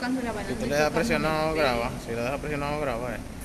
cuando la Si banana tú le está das cuando no presionado, pega. graba. Si le das presionado, graba.